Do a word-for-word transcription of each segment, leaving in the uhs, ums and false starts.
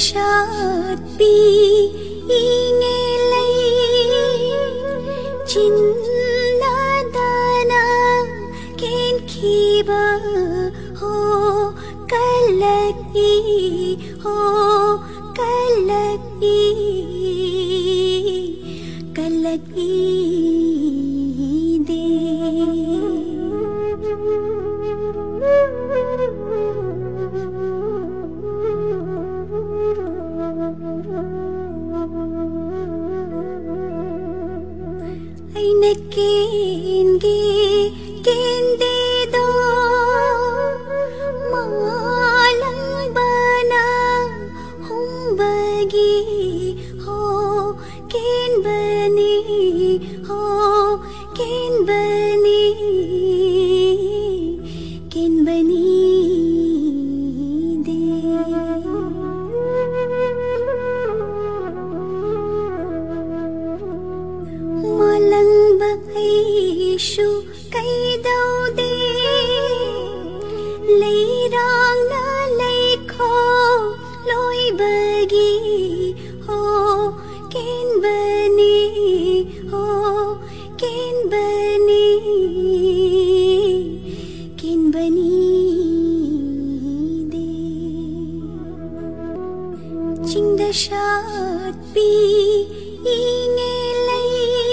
shat pi inge lai chin na dana ken khiba ho kalaki ho kalaki kalaki de aina kenge kende do malang bana humbagi ho ken bani ho ken bani ken bani de malang bakai shu kai dau de leirang na lei kho loi bagi ho ken bani ho ken bani ken bani de chingda shat pi inge lai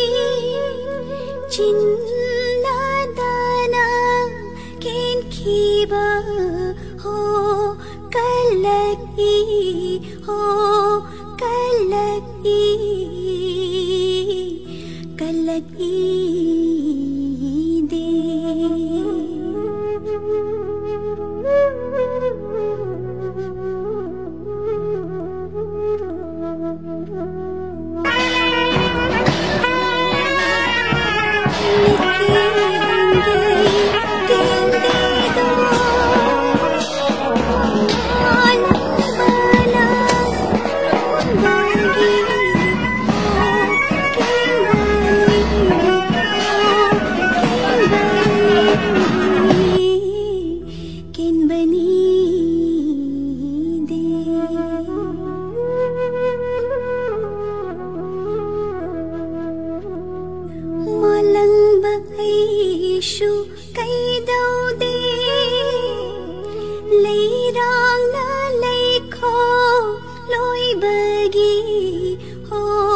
chin na dana ken khiba ho kalaki ho kalaki kalaki de shu kai dau de leirang na lei kho loi bagi ho